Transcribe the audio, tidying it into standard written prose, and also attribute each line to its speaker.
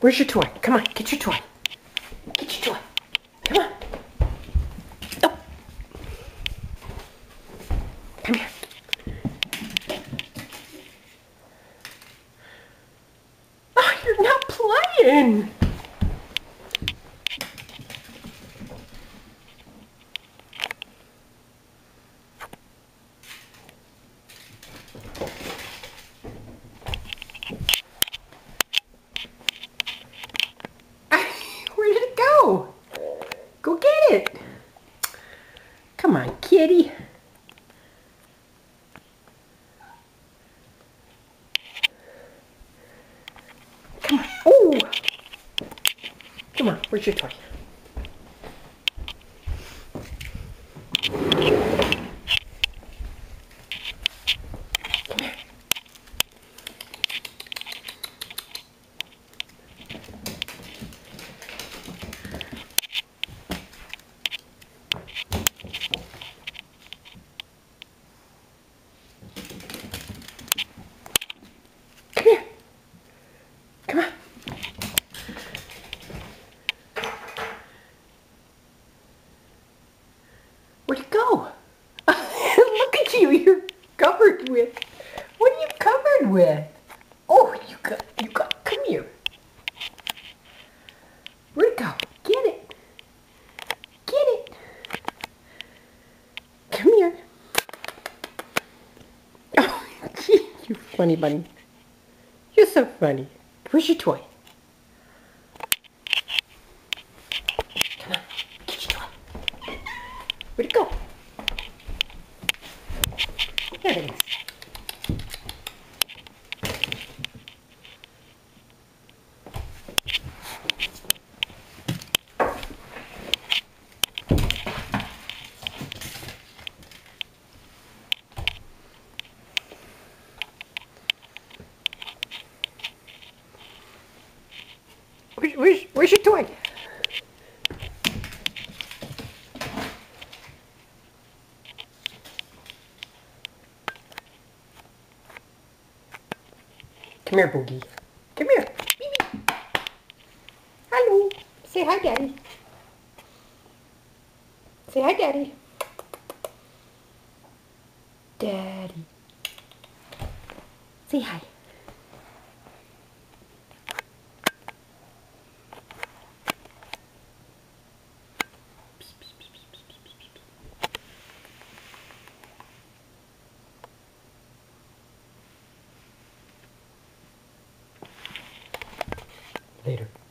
Speaker 1: Where's your toy? Come on, get your toy. Get your toy. Come on. Oh. Come here. Oh, you're not playing. Where did it go? Go get it. Come on, kitty. Come on. Oh! Come on, where's your toy? Come here. Come here. Come on. Where'd it go? Look at you. You're covered with. What are you covered with? Oh, you got. Come here. Where'd it go? Get it. Get it. Come here. Oh, gee, you funny bunny. You're so funny. Where's your toy? Come on, get your toy. Where'd it go? There it is. Where's your toy? Come here, Boogie. Come here. Baby. Hello. Say hi, Daddy. Say hi, Daddy. Daddy. Say hi. Later.